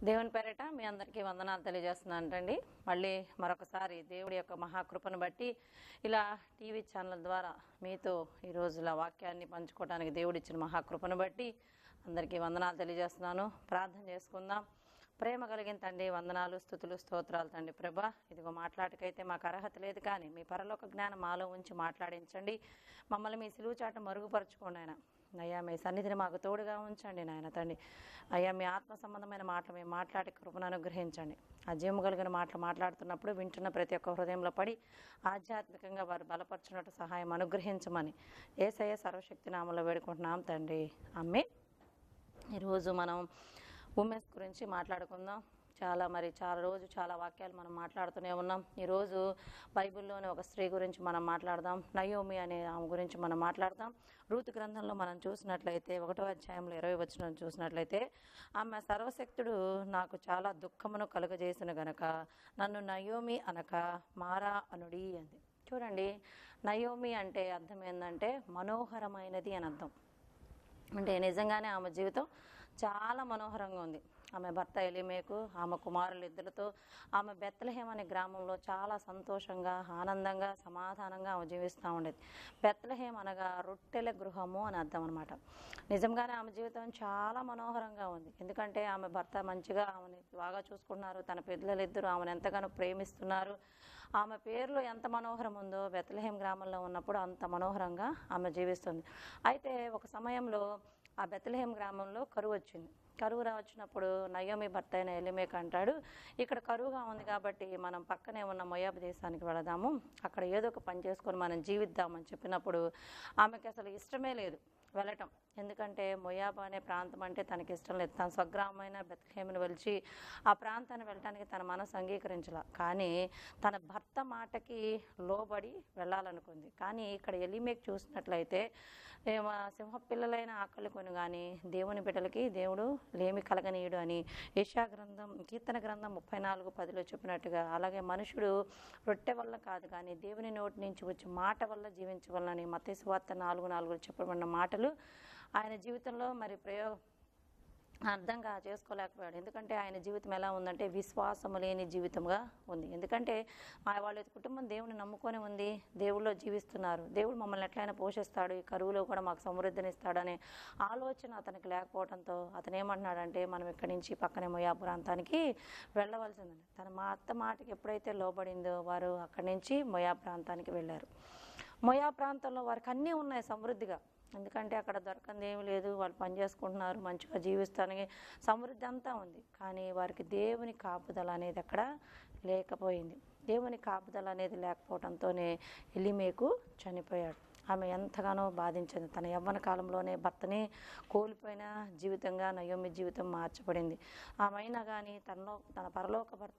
దేవుని పేరిట మీ అందరికీ వందనాలు తెలియజేస్తున్నానండి. మళ్ళీ మరొకసారి దేవుడి యొక్క మహాకృపను బట్టి ఇలా టీవీ ఛానల్ ద్వారా మీతో ఈ రోజుల వాక్యాన్ని పంచుకోవడానికి దేవుడిచ్చిన మహాకృపను బట్టి అందరికీ వందనాలు తెలియజేస్తున్నాను. ప్రార్థన చేసుకుందాం. ప్రేమ కలిగిన తండ్రి, వందనాలు, స్తుతులు, స్తోత్రాలు తండ్రి. ప్రభా, ఇదిగో మాట్లాడకైతే మాకు అర్హత లేదు, కానీ మీ పరలోక జ్ఞానం మాలో ఉంచి మాట్లాడించండి. మమ్మల్ని మీ సిలువ చాట మరుగుపరచుకోండి ఆయన. అయ్యా, మీ సన్నిధిని మాకు తోడుగా ఉంచండి నాయన తండ్రి. అయ్యా, మీ ఆత్మ సంబంధమైన మాటలు మేము మాట్లాడే కృపను అనుగ్రహించండి. ఆ జీవము కలిగిన మాటలు మాట్లాడుతున్నప్పుడు వింటున్న ప్రతి ఒక్క హృదయంలో పడి ఆధ్యాత్మికంగా వారు బలపరచున్నట్టు సహాయం అనుగ్రహించమని యేసయ్య సర్వశక్తి నామములో వేడుకుంటున్నాం తండ్రి. ఆమేన్. ఈరోజు మనం ఉమెన్స్ గురించి మాట్లాడుకుందాం. చాలా వాక్యాలు మనం మాట్లాడుతూనే ఉన్నాం. ఈరోజు బైబిల్లోని ఒక స్త్రీ గురించి మనం మాట్లాడదాం. నయోమి అనే ఆమె గురించి మనం మాట్లాడదాం. రూతు గ్రంథంలో మనం చూసినట్లయితే 1వ అధ్యాయంలో 20వ వచనం చూసినట్లయితే, ఆమె సర్వశక్తుడు నాకు చాలా దుఃఖమును కలుగజేసిన గనక నన్ను నయోమి అనక మారా అనుడి అంది. చూడండి, నయోమి అంటే అర్థం ఏంటంటే మనోహరమైనది అని అర్థం. అంటే నిజంగానే ఆమె జీవితం చాలా మనోహరంగా ఉంది. ఆమె భర్త ఎలిమేకు, ఆమె కుమారులు ఇద్దరితో ఆమె బెత్లెహేమ్ అనే గ్రామంలో చాలా సంతోషంగా, ఆనందంగా, సమాధానంగా ఆమె జీవిస్తూ ఉండేది. బెత్లెహేమ్ అనగా రొట్టెల గృహము అని అర్థం అనమాట. నిజంగానే ఆమె జీవితం చాలా మనోహరంగా ఉంది. ఎందుకంటే ఆమె భర్త మంచిగా ఆమెని బాగా చూసుకుంటున్నారు. తన పిల్లలిద్దరూ ఆమెను ఎంతగానో ప్రేమిస్తున్నారు. ఆమె పేరులో ఎంత మనోహరం ఉందో బెత్లెహేమ్ గ్రామంలో ఉన్నప్పుడు అంత మనోహరంగా ఆమె జీవిస్తుంది. అయితే ఒక సమయంలో ఆ బెత్లెహేమ్ గ్రామంలో కరువు వచ్చింది. కరువు వచ్చినప్పుడు నయోమి భర్త అయిన ఎలిమేక్ అంటాడు, ఇక్కడ కరువుగా ఉంది కాబట్టి మనం పక్కనే ఉన్న మొయాబు దేశానికి వెళదాము, అక్కడ ఏదో ఒక పని చేసుకొని మనం జీవిద్దామని చెప్పినప్పుడు ఆమెకి అసలు ఇష్టమే లేదు వెళ్ళటం. ఎందుకంటే మొయాబు అనే ప్రాంతం అంటే తనకి ఇష్టం లేదు. తన స్వగ్రామమైన బెత్లెహేమును వెలిచి ఆ ప్రాంతాన్ని వెళ్ళటానికి తన మనసు అంగీకరించాల. కానీ తన భర్త మాటకి లోబడి వెళ్ళాలనుకుంది. కానీ ఇక్కడ ఎలిమేక్ చూసినట్లయితే సింహపిల్లలైన ఆకలి కొని కానీ దేవుని బిడ్డలకి దేవుడు లేమి కలగనీయుడు అని కీర్తన గ్రంథం 34:10 చెప్పినట్టుగా, అలాగే మనుషుడు రొట్టె వల్ల కాదు కానీ దేవుని నోటి నుంచి వచ్చి మాట వల్ల జీవించవలనని మత్తయి సువార్త 4:4 చెప్పబడిన మాటలు ఆయన జీవితంలో మరి అర్థంగా చేసుకోలేకపోయాడు. ఎందుకంటే ఆయన జీవితం ఎలా ఉందంటే విశ్వాసము లేని జీవితంగా ఉంది. ఎందుకంటే వాళ్ళ కుటుంబం దేవుని నమ్ముకొని ఉంది, దేవుళ్ళో జీవిస్తున్నారు. దేవుడు మమ్మల్ని ఎట్లయినా పోషిస్తాడు, ఈ కరువులో కూడా మాకు సమృద్ధిని ఇస్తాడనే ఆలోచన అతనికి లేకపోవడంతో అతను ఏమంటున్నాడంటే, మనం ఇక్కడి నుంచి పక్కనే మొయాబు ప్రాంతానికి వెళ్ళవలసిందని. తన అత్త మాటకి ఎప్పుడైతే లోబడిందో వారు అక్కడి నుంచి మొయాబు ప్రాంతానికి వెళ్ళారు. మొయాబు ప్రాంతంలో వారికి అన్నీ ఉన్నాయి సమృద్ధిగా. ఎందుకంటే అక్కడ దొరకంది ఏమి లేదు, వాళ్ళు పని చేసుకుంటున్నారు, మంచిగా జీవిస్తానికి సమృద్ధి అంతా ఉంది. కానీ వారికి దేవుని కాపుదల అనేది అక్కడ లేకపోయింది. దేవుని కాపుదల అనేది లేకపోవడంతోనే ఎలిమేకు చనిపోయాడు. ఆమె ఎంతగానో బాధించింది. తన యవ్వన కాలంలోనే భర్తని కోల్పోయిన జీవితంగా నయోమి జీవితం మార్చబడింది. ఆమె అయినా కానీ తన పరలోక భర్త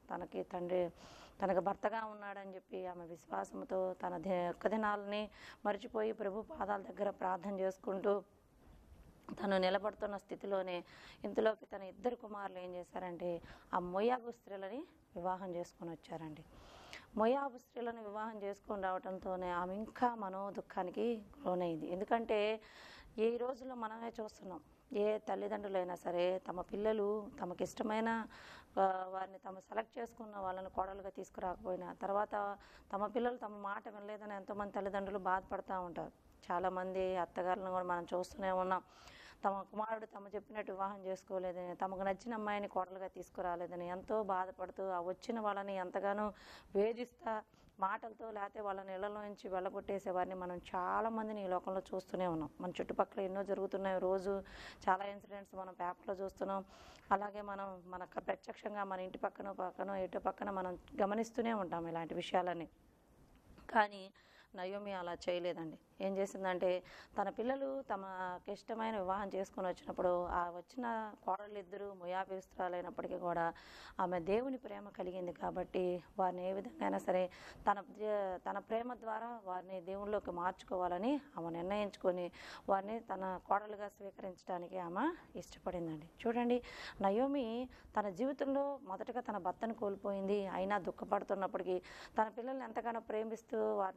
తనకు భర్తగా ఉన్నాడని చెప్పి ఆమె విశ్వాసంతో తన ఒక్క దినాలని మర్చిపోయి ప్రభు పాదాల దగ్గర ప్రార్థన చేసుకుంటూ తను నిలబడుతున్న స్థితిలోనే ఇంతలోకి తన 2 కుమారులు ఏం చేశారంటే ఆ మొయాబు స్త్రీలని వివాహం చేసుకొని వచ్చారండి. మొయాబు స్త్రీలను వివాహం చేసుకొని రావడంతోనే ఆమె ఇంకా మనోదుఖానికి లోనైంది. ఎందుకంటే ఈ రోజుల్లో మనమే చూస్తున్నాం, ఏ తల్లిదండ్రులైనా సరే తమ పిల్లలు తమకి ఇష్టమైన వారిని సెలెక్ట్ చేసుకున్న వాళ్ళని కోడలుగా తీసుకురాకపోయినా తర్వాత తమ పిల్లలు తమ మాట వినలేదని ఎంతోమంది తల్లిదండ్రులు బాధపడుతూ ఉంటారు. చాలామంది అత్తగారులను కూడా మనం చూస్తూనే ఉన్నాం. తమ కుమారుడు చెప్పినట్టు వివాహం చేసుకోలేదని, తమకు నచ్చిన అమ్మాయిని కోడలుగా తీసుకురాలేదని ఎంతో బాధపడుతూ ఆ వచ్చిన వాళ్ళని ఎంతగానో వేధిస్తా మాటలతో లేకపోతే వాళ్ళని ఇళ్లలో నుంచి వెళ్ళగొట్టేసే వారిని మనం చాలామందిని ఈ లోకంలో చూస్తూనే ఉన్నాం. మన చుట్టుపక్కల ఎన్నో జరుగుతున్నాయి. రోజు చాలా ఇన్సిడెంట్స్ మనం పేపర్లో చూస్తున్నాం. అలాగే మనకు ప్రత్యక్షంగా మన ఇంటి పక్కన ఇటు పక్కన మనం గమనిస్తూనే ఉంటాం ఇలాంటి విషయాలని. కానీ నయోమి అలా చేయలేదండి. ఏం చేసిందంటే తన పిల్లలు తమకి ఇష్టమైన వివాహం చేసుకొని వచ్చినప్పుడు ఆ వచ్చిన కోడళ్ళిద్దరూ మొయాబీస్తురాలైనప్పటికీ కూడా ఆమె దేవుని ప్రేమ కలిగింది కాబట్టి వారిని ఏ విధంగా అయినా సరే తన ప్రేమ ద్వారా వారిని దేవుళ్ళలోకి మార్చుకోవాలని ఆమె నిర్ణయించుకొని వారిని తన కోడలుగా స్వీకరించడానికి ఆమె ఇష్టపడిందండి. చూడండి, నయోమి తన జీవితంలో మొదటగా తన భర్తను కోల్పోయింది. అయినా దుఃఖపడుతున్నప్పటికీ తన పిల్లల్ని ఎంతగానో ప్రేమిస్తూ వారి ద్వారా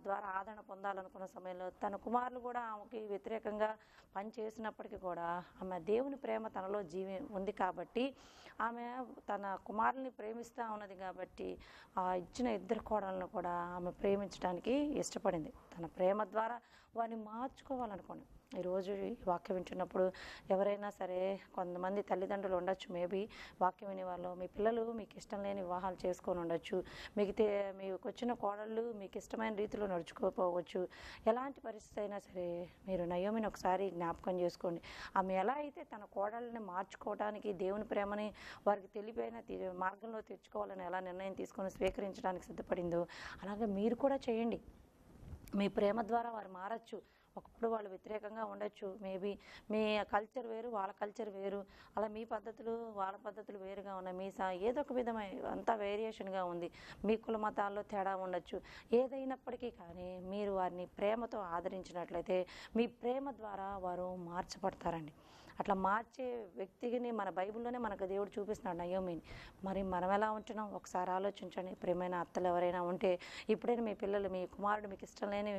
ఆదరణ పొందాలనుకున్న సమయంలో తన కుమారులు కూడా ఆమెకి వ్యతిరేకంగా పనిచేసినప్పటికీ కూడా ఆమె దేవుని ప్రేమ తనలో ఉంది కాబట్టి ఆమె తన కుమారుల్ని ప్రేమిస్తూ ఉన్నది కాబట్టి ఆ ఇచ్చిన ఇద్దరు కోడలను కూడా ఆమె ప్రేమించడానికి ఇష్టపడింది. తన ప్రేమ ద్వారా వారిని మార్చుకోవాలనుకోండి. ఈరోజు ఈ వాక్యం వింటున్నప్పుడు ఎవరైనా సరే కొంతమంది తల్లిదండ్రులు ఉండొచ్చు, మేబీ వాక్యం వినే వాళ్ళు, మీ పిల్లలు మీకు ఇష్టం లేని వివాహాలు చేసుకొని ఉండొచ్చు, మీకు వచ్చిన కోడళ్ళు మీకు ఇష్టమైన రీతిలో నడుచుకోకపోవచ్చు. ఎలాంటి పరిస్థితి అయినా సరే మీరు నయోమిని ఒకసారి జ్ఞాపకం చేసుకోండి. ఆమె ఎలా అయితే తన కోడళ్ళని మార్చుకోవడానికి దేవుని ప్రేమని వారికి తెలిపైన మార్గంలో తెచ్చుకోవాలని ఎలా నిర్ణయం తీసుకొని స్వీకరించడానికి సిద్ధపడిందో అలాగే మీరు కూడా చేయండి. మీ ప్రేమ ద్వారా వారు మారచ్చు. ఒకప్పుడు వాళ్ళు వ్యతిరేకంగా ఉండొచ్చు, మేబీ మీ కల్చర్ వేరు వాళ్ళ కల్చర్ వేరు, అలా మీ పద్ధతులు వాళ్ళ పద్ధతులు వేరుగా ఉన్నాయి, మీ ఏదో ఒక విధమైన అంతా వేరియేషన్గా ఉంది, మీ కుల మతాల్లో తేడా ఉండొచ్చు. ఏదైనప్పటికీ కానీ మీరు వారిని ప్రేమతో ఆదరించినట్లయితే మీ ప్రేమ ద్వారా వారు మార్చబడతారండి. అట్లా మార్చే వ్యక్తిని మన బైబిల్లోనే మనకు దేవుడు చూపిస్తున్నాడు నయోమిని. మరి మనం ఎలా ఉంటున్నాం ఒకసారి ఆలోచించండి. ప్రేమైన అత్తలు ఎవరైనా ఉంటే ఇప్పుడైనా మీ పిల్లలు, మీ కుమారుడు మీకు ఇష్టం లేని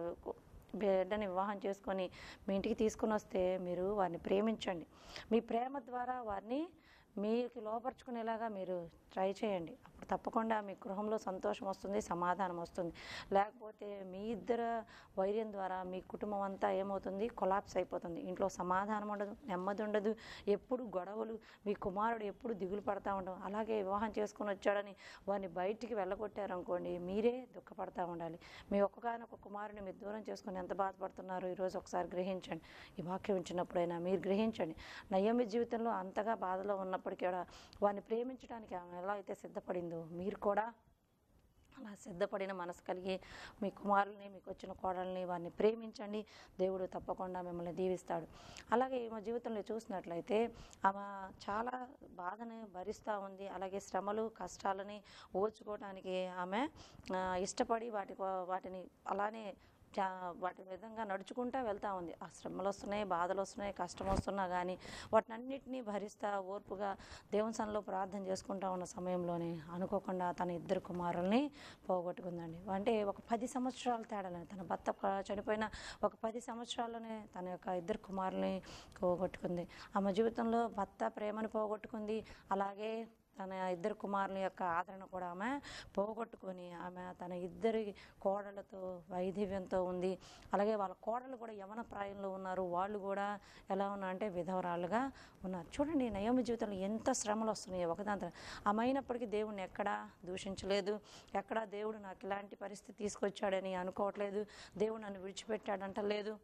బిడ్డని వివాహం చేసుకొని మీ ఇంటికి తీసుకుని వస్తే మీరు వారిని ప్రేమించండి. మీ ప్రేమ ద్వారా వారిని మీకు లోపరుచుకునేలాగా మీరు ట్రై చేయండి. అప్పుడు తప్పకుండా మీ గృహంలో సంతోషం వస్తుంది, సమాధానం వస్తుంది. లేకపోతే మీ ఇద్దరు వైర్యం ద్వారా మీ కుటుంబం అంతా ఏమవుతుంది, కొలాప్స్ అయిపోతుంది. ఇంట్లో సమాధానం ఉండదు, నెమ్మది ఉండదు, ఎప్పుడు గొడవలు, మీ కుమారుడు ఎప్పుడు దిగులు పడతా ఉండడం. అలాగే వివాహం చేసుకుని వచ్చాడని వారిని బయటికి వెళ్ళగొట్టారనుకోండి, మీరే దుఃఖపడతా ఉండాలి. మీ ఒక్కగానొక కుమారుని మీరు దూరం చేసుకుని ఎంత బాధపడుతున్నారో ఈరోజు ఒకసారి గ్రహించండి. ఈ వాక్యం ఇచ్చినప్పుడైనా మీరు గ్రహించండి. నయోమి జీవితంలో అంతగా బాధలో ఉన్నప్పటికీ కూడా వారిని ప్రేమించడానికి ఆమె ఎలా అయితే సిద్ధపడిందో మీరు కూడా అలా సిద్ధపడిన మనసు కలిగి మీ కుమారుల్ని, మీకు వచ్చిన కోడల్ని వారిని ప్రేమించండి. దేవుడు తప్పకుండా మిమ్మల్ని దీవిస్తాడు. అలాగే ఈమె జీవితంలో చూసినట్లయితే ఆమె చాలా బాధని భరిస్తూ ఉంది. అలాగే శ్రమలు కష్టాలని ఓర్చుకోవడానికి ఆమె ఇష్టపడి వాటిని అలానే వాటి విధంగా నడుచుకుంటూ వెళ్తూ ఉంది. ఆ శ్రమలు వస్తున్నాయి, బాధలు వస్తున్నాయి, కష్టం వస్తున్నా కానీ వాటినన్నిటినీ భరిస్తూ ఓర్పుగా దేవుని సన్నిధిలో ప్రార్థన చేసుకుంటూ ఉన్న సమయంలోనే అనుకోకుండా తన ఇద్దరు కుమారుల్ని పోగొట్టుకుందండి. అంటే ఒక 10 సంవత్సరాల తేడాలని, తన భర్త చనిపోయిన ఒక 10 సంవత్సరాల్లోనే తన యొక్క ఇద్దరు కుమారుల్ని పోగొట్టుకుంది. ఆమె జీవితంలో భర్త ప్రేమను పోగొట్టుకుంది, అలాగే తన ఇద్దరు కుమారుల యొక్క ఆదరణ కూడా ఆమె పోగొట్టుకొని ఆమె తన ఇద్దరి కోడలతో వైధవ్యంతో ఉంది. అలాగే వాళ్ళ కోడలు కూడా యవన ప్రాయంలో ఉన్నారు. వాళ్ళు కూడా ఎలా ఉన్నారంటే విధవరాలుగా ఉన్నారు. చూడండి నయోమి జీవితంలో ఎంత శ్రమలు వస్తున్నాయి ఒకదాంతో. ఆమె అయినప్పటికీ దేవుడిని ఎక్కడా దూషించలేదు, ఎక్కడా దేవుడు నాకు ఇలాంటి పరిస్థితి తీసుకొచ్చాడని అనుకోవట్లేదు, దేవుడు నన్ను విడిచిపెట్టాడంటలేదు,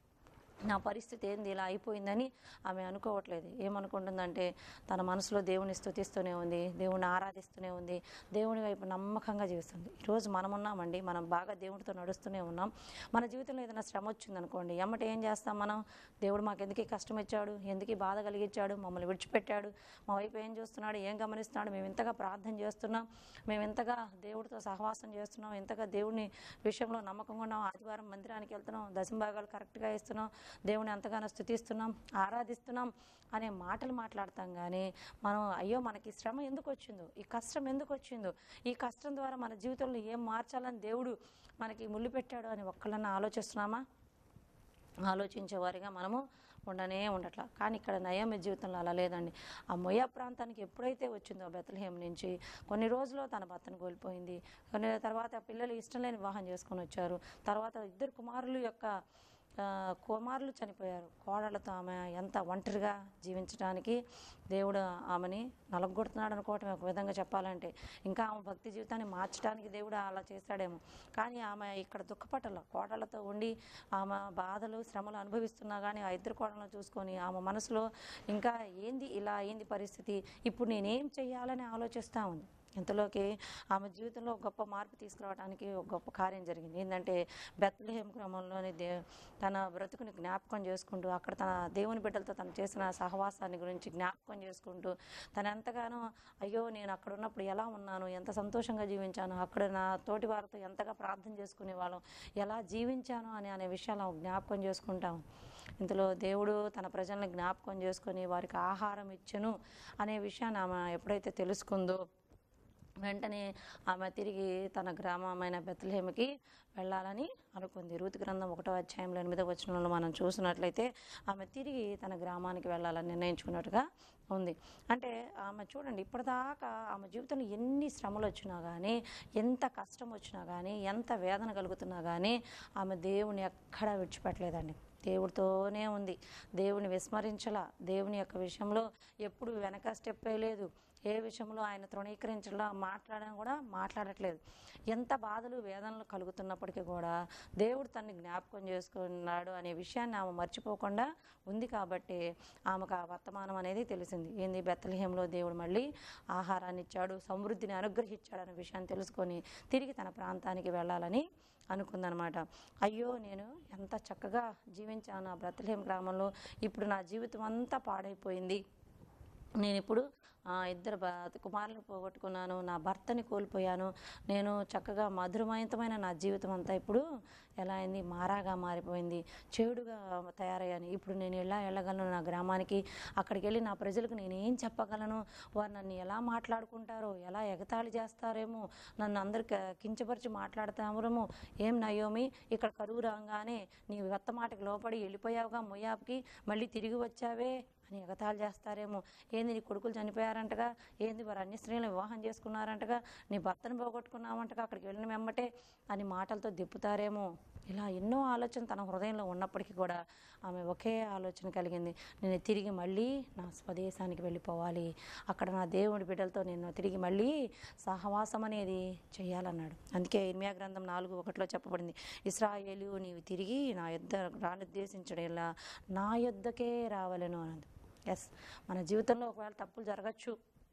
నా పరిస్థితి ఏంది ఇలా అయిపోయిందని ఆమె అనుకోవట్లేదు. ఏమనుకుంటుందంటే తన మనసులో దేవుని స్తుతిస్తూనే ఉంది, దేవుని ఆరాధిస్తూనే ఉంది, దేవుని వైపు నమ్మకంగా జీవిస్తుంది. ఈరోజు మనం ఉన్నామండి, మనం బాగా దేవుడితో నడుస్తూనే ఉన్నాం. మన జీవితంలో ఏదైనా శ్రమ వచ్చిందనుకోండి, ఎమ్మటే ఏం చేస్తాం మనం, దేవుడు మాకు ఎందుకు కష్టం ఇచ్చాడు, ఎందుకు బాధ కలిగించాడు, మమ్మల్ని విడిచిపెట్టాడు, మా వైపు ఏం చూస్తున్నాడు, ఏం గమనిస్తున్నాడు, మేము ఇంతగా ప్రార్థన చేస్తున్నాం, మేము ఇంతగా దేవుడితో సహవాసం చేస్తున్నాం, ఇంతగా దేవుని విషయంలో నమ్మకంగా ఉన్నాం, ఆదివారం మందిరానికి వెళ్తున్నాం, దశంభాగాలు కరెక్ట్గా ఇస్తున్నాం, దేవుని ఎంతగానో స్తుతిస్తున్నాం, ఆరాధిస్తున్నాం అనే మాటలు మాట్లాడతాం. కానీ మనం అయ్యో మనకి శ్రమ ఎందుకు వచ్చిందో, ఈ కష్టం ఎందుకు వచ్చిందో, ఈ కష్టం ద్వారా మన జీవితంలో ఏం మార్చాలని దేవుడు మనకి ముళ్ళు పెట్టాడు అని ఒక్కళ్ళన్నా ఆలోచిస్తున్నామా? ఆలోచించేవారిగా మనము ఉండట్లా. కానీ ఇక్కడ నయోమి జీవితంలో అలా లేదండి. ఆ మొయా ప్రాంతానికి ఎప్పుడైతే వచ్చిందో బెత్లెహేం నుంచి కొన్ని రోజుల్లో తన భర్తను కోల్పోయింది. కొన్ని తర్వాత పిల్లలు ఇష్టం లేని వివాహం చేసుకొని వచ్చారు. తర్వాత ఇద్దరు కుమారులు చనిపోయారు. కోడలతో ఆమె ఎంత ఒంటరిగా జీవించడానికి దేవుడు ఆమెని నలగొడుతున్నాడు అనుకోవటం ఒక విధంగా చెప్పాలంటే. ఇంకా ఆమె భక్తి జీవితాన్ని మార్చడానికి దేవుడు అలా చేశాడేమో. కానీ ఆమె ఇక్కడ దుఃఖపట్టల కోడలతో ఉండి ఆమె బాధలు శ్రమలు అనుభవిస్తున్నా కానీ ఆ ఇద్దరు కోడలను చూసుకొని ఆమె మనసులో ఇంకా ఇలా అయింది పరిస్థితి, ఇప్పుడు నేనేం చెయ్యాలని ఆలోచిస్తూ ఉంది. ఇంతలోకి ఆమె జీవితంలో ఒక గొప్ప మార్పు తీసుకురావడానికి ఒక గొప్ప కార్యం జరిగింది. ఏంటంటే బెత్లెహేం గ్రామంలోని తన బ్రతుకుని జ్ఞాపకం చేసుకుంటూ అక్కడ తన దేవుని బిడ్డలతో తను చేసిన సహవాసాన్ని గురించి జ్ఞాపకం చేసుకుంటూ తను ఎంతగానో అయ్యో నేను అక్కడ ఉన్నప్పుడు ఎలా ఉన్నాను, ఎంత సంతోషంగా జీవించాను, అక్కడ నా తోటి వారితో ఎంతగా ప్రార్థన చేసుకునే వాళ్ళం, ఎలా జీవించాను అనే విషయాలు జ్ఞాపకం చేసుకుంటాం. ఇందులో దేవుడు తన ప్రజల్ని జ్ఞాపకం చేసుకొని వారికి ఆహారం ఇచ్చెను అనే విషయాన్ని ఆమె ఎప్పుడైతే తెలుసుకుందో వెంటనే ఆమె తిరిగి తన గ్రామమైన బెత్లెహేముకి వెళ్ళాలని అనుకుంది. రూతు గ్రంథం 1వ అధ్యాయంలో 8వ వచనంలో మనం చూసినట్లయితే ఆమె తిరిగి తన గ్రామానికి వెళ్ళాలని నిర్ణయించుకున్నట్టుగా ఉంది. అంటే ఆమె చూడండి, ఇప్పటిదాకా ఆమె జీవితంలో ఎన్ని శ్రమలు వచ్చినా కానీ, ఎంత కష్టం వచ్చినా కానీ, ఎంత వేదన కలుగుతున్నా కానీ ఆమె దేవుని ఎక్కడా విడిచిపెట్టలేదండి. దేవుడితోనే ఉంది. దేవుని విస్మరించలా. దేవుని యొక్క విషయంలో ఎప్పుడు వెనక స్టెప్ వేయలేదు. ఏ విషయంలో ఆయన తృణీకరించలా, మాట్లాడట్లేదు. ఎంత బాధలు వేదనలు కలుగుతున్నప్పటికీ కూడా దేవుడు తనని జ్ఞాపకం చేసుకున్నాడు అనే విషయాన్ని ఆమె మర్చిపోకుండా ఉంది. కాబట్టి ఆమెకు ఆ వర్తమానం అనేది తెలిసింది. ఏంది, బెత్లెహేములో దేవుడు మళ్ళీ ఆహారాన్ని ఇచ్చాడు, సమృద్ధిని అనుగ్రహించాడు అనే విషయాన్ని తెలుసుకొని తిరిగి తన ప్రాంతానికి వెళ్ళాలని అనుకుందనమాట. అయ్యో, నేను ఎంత చక్కగా జీవించాను ఆ బెత్లెహేం గ్రామంలో, ఇప్పుడు నా జీవితం అంతా పాడైపోయింది. నేను ఇప్పుడు 2 కుమారులను పోగొట్టుకున్నాను, నా భర్తని కోల్పోయాను, నేను చక్కగా మధురమయమైన నా జీవితం అంతా ఇప్పుడు ఎలా అయింది, మారాగా మారిపోయింది, చెడుగా తయారయ్యాను. ఇప్పుడు నేను ఎలా వెళ్ళగలను నా గ్రామానికి? అక్కడికి వెళ్ళి నా ప్రజలకు నేను ఏం చెప్పగలను? వారు నన్ను ఎలా మాట్లాడుకుంటారో, ఎలా ఎగతాళి చేస్తారేమో, నన్ను అందరు కించపరిచి మాట్లాడతామేమో. ఏం నయోమి, ఇక్కడ కరువు రాగానే నీ కొత్త మాటకి లోపడి వెళ్ళిపోయావుగా మోయాబుకి, మళ్ళీ తిరిగి వచ్చావే అని ఎగతాళి చేస్తారేమో. ఏంది, నీ కొడుకులు చనిపోయారంటగా, ఏంది వారు అన్ని స్త్రీలను వివాహం చేసుకున్నారంటగా, నీ భర్తను పోగొట్టుకున్నావంటగా, అక్కడికి వెళ్ళిన వెంబటే అని మాటలతో దిప్పుతారేమో. ఇలా ఎన్నో ఆలోచన తన హృదయంలో ఉన్నప్పటికీ కూడా ఆమె ఒకే ఆలోచన కలిగింది, నేను తిరిగి మళ్ళీ నా స్వదేశానికి వెళ్ళిపోవాలి, అక్కడ నా దేవుడి బిడ్డలతో నేను తిరిగి మళ్ళీ సహవాసం అనేది చేయాలన్నాడు. అందుకే ఇర్మియా గ్రంథం 4:1 చెప్పబడింది, ఇశ్రాయేలు నీవు తిరిగి నా యొద్ద రానుద్దేశించడేలా నా యొద్దకే రావలెను అన్నది. ఎస్, మన జీవితంలో ఒకవేళ తప్పులు జరగచ్చు,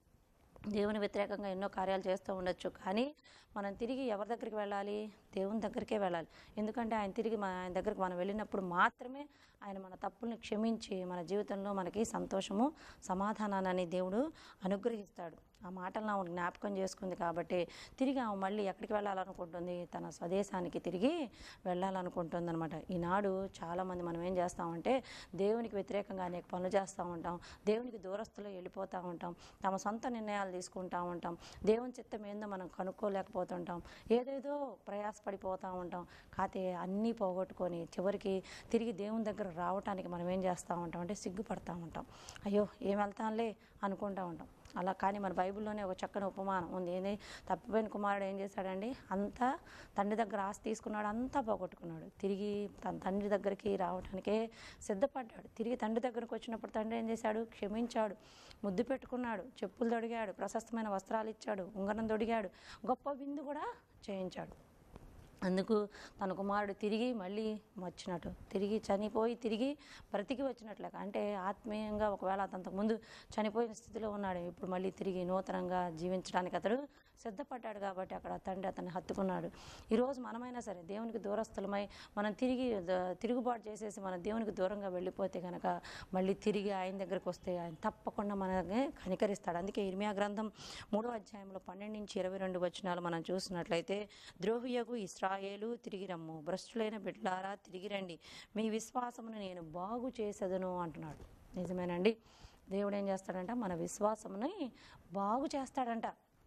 దేవుని వ్యతిరేకంగా ఎన్నో కార్యాలు చేస్తూ ఉండొచ్చు, కానీ మనం తిరిగి ఎవరి దగ్గరికి వెళ్ళాలి? దేవుని దగ్గరికే వెళ్ళాలి. ఎందుకంటే ఆయన దగ్గరికి మనం వెళ్ళినప్పుడు మాత్రమే ఆయన మన తప్పుల్ని క్షమించి మన జీవితంలో మనకి సంతోషము, సమాధానాన్ని దేవుడు అనుగ్రహిస్తాడు. ఆ మాటలను ఆమె జ్ఞాపకం చేసుకుంది కాబట్టి తిరిగి ఆమె మళ్ళీ ఎక్కడికి వెళ్ళాలనుకుంటుంది? తన స్వదేశానికి తిరిగి వెళ్ళాలనుకుంటుంది అనమాట. ఈనాడు చాలామంది మనం ఏం చేస్తామంటే దేవునికి వ్యతిరేకంగా అనేక పనులు చేస్తూ ఉంటాం, దేవునికి దూరస్తులు వెళ్ళిపోతూ ఉంటాం, తమ సొంత నిర్ణయాలు తీసుకుంటూ ఉంటాం, దేవుని చిత్తం ఏందో మనం కనుక్కోలేకపోతుంటాం, ఏదేదో ప్రయాసపడిపోతూ ఉంటాం. కాకపోతే అన్నీ పోగొట్టుకొని చివరికి తిరిగి దేవుని దగ్గర రావటానికి మనం ఏం చేస్తూ ఉంటాం అంటే సిగ్గుపడతా ఉంటాం. అయ్యో, ఏం వెళ్తాంలే అనుకుంటూ ఉంటాం. అలా కానీ మన బైబిల్లోనే ఒక చక్కని ఉపమానం ఉంది. ఏంది, తప్పిపోయిన కుమారుడు ఏం చేశాడండి? అంతా తండ్రి దగ్గర ఆస్తి తీసుకున్నాడు, అంతా పోగొట్టుకున్నాడు. తిరిగి తన తండ్రి దగ్గరికి రావడానికే సిద్ధపడ్డాడు. తిరిగి తండ్రి దగ్గరకు వచ్చినప్పుడు తండ్రి ఏం చేశాడు? క్షమించాడు, ముద్దు పెట్టుకున్నాడు, చెప్పులు తొడిగాడు, ప్రశస్తమైన వస్త్రాలు ఇచ్చాడు, ఉంగరం తొడిగాడు, గొప్ప విందు కూడా చేయించాడు. అందుకు తన కుమారుడు తిరిగి మళ్ళీ వచ్చినట్టు, తిరిగి చనిపోయి తిరిగి బ్రతికి వచ్చినట్లుగా, అంటే ఆత్మీయంగా ఒకవేళ అంతకుముందు చనిపోయిన స్థితిలో ఉన్నాడు, ఇప్పుడు మళ్ళీ తిరిగి నూతనంగా జీవించడానికి అతడు సిద్ధపడ్డాడు. కాబట్టి అక్కడ తండ్రి అతన్ని హత్తుకున్నాడు. ఈరోజు మనమైనా సరే దేవునికి దూరస్థలమై మనం తిరుగుబాటు చేసేసి మన దేవునికి దూరంగా వెళ్ళిపోతే కనుక మళ్ళీ తిరిగి ఆయన దగ్గరికి వస్తే ఆయన తప్పకుండా మనల్ని కనికరిస్తాడు. అందుకే ఇర్మియా గ్రంథం 3వ అధ్యాయంలో 12-22 వచనాలు మనం చూసినట్లయితే, ద్రోహియగు ఇశ్రాయేలు తిరిగి రమ్ము, భ్రష్టులైన బిడ్డలారా తిరిగి రండి, మీ విశ్వాసమును నేను బాగు చేసేదను అంటున్నాడు. నిజమేనండి, దేవుడు ఏం చేస్తాడంట? మన విశ్వాసముని బాగు చేస్తాడంట.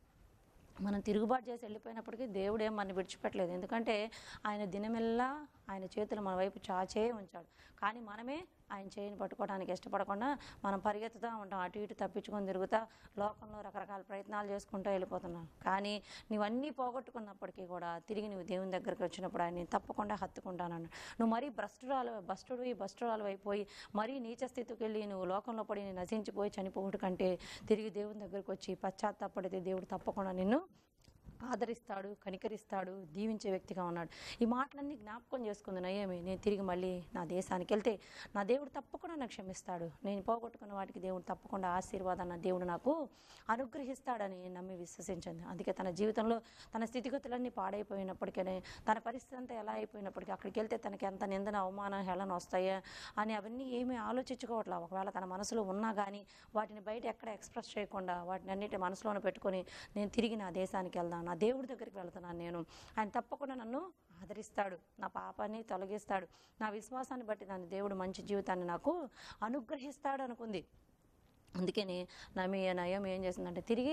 మనం తిరుగుబాటు చేసి వెళ్ళిపోయినప్పటికీ దేవుడు ఏం మన విడిచిపెట్టలేదు. ఎందుకంటే ఆయన దినమెల్లా ఆయన చేతులు మన వైపు చాచే ఉంచాడు. కానీ మనమే ఆయన చేయిని పట్టుకోవడానికి ఇష్టపడకుండా మనం పరిగెత్తుతూ ఉంటాం, అటు ఇటు తప్పించుకొని తిరుగుతా లోకంలో రకరకాల ప్రయత్నాలు చేసుకుంటూ వెళ్ళిపోతున్నాం. కానీ నువ్వన్నీ పోగొట్టుకున్నప్పటికీ కూడా తిరిగి నువ్వు దేవుని దగ్గరికి వచ్చినప్పుడు ఆయన తప్పకుండా హత్తుకుంటానన్నాడు. నువ్వు మరీ భ్రష్టురాలు అయిపోయి మరీ నీచ స్థితికి వెళ్ళి నువ్వు లోకంలో పడి నశించిపోయి చనిపోవడం కంటే తిరిగి దేవుని దగ్గరికి వచ్చి పశ్చాత్తాపడితే దేవుడు తప్పకుండా నిన్ను ఆదరిస్తాడు, కనికరిస్తాడు, దీవించే వ్యక్తిగా ఉన్నాడు. ఈ మాటలన్నీ జ్ఞాపకం చేసుకుంది నయోమి. నేను తిరిగి మళ్ళీ నా దేశానికి వెళ్తే నా దేవుడు తప్పకుండా నాకు క్షమిస్తాడు, నేను పోగొట్టుకున్న వాటికి దేవుడు తప్పకుండా ఆశీర్వాదాన్ని దేవుడు నాకు అనుగ్రహిస్తాడని నమ్మి విశ్వసించింది. అందుకే తన జీవితంలో తన స్థితిగతులన్నీ పాడైపోయినప్పటికీ, తన పరిస్థితి అంతా ఎలా అయిపోయినప్పటికీ అక్కడికి వెళ్తే తనకి ఎంత నిందన, అవమానం, హేళన వస్తాయా అని అవన్నీ ఏమీ ఆలోచించుకోవట్లా. ఒకవేళ తన మనసులో ఉన్నా కానీ వాటిని బయట ఎక్కడ ఎక్స్ప్రెస్ చేయకుండా వాటిని అన్నిటి మనసులోనే పెట్టుకొని నేను తిరిగి నా దేశానికి వెళ్దాను, నా దేవుడి దగ్గరికి వెళ్తున్నాను, నేను ఆయన తప్పకుండా నన్ను ఆదరిస్తాడు, నా పాపాన్ని తొలగిస్తాడు, నా విశ్వాసాన్ని బట్టి దాని దేవుడు మంచి జీవితాన్ని నాకు అనుగ్రహిస్తాడు అనుకుంది. అందుకని నయోమి ఏం చేసిందంటే తిరిగి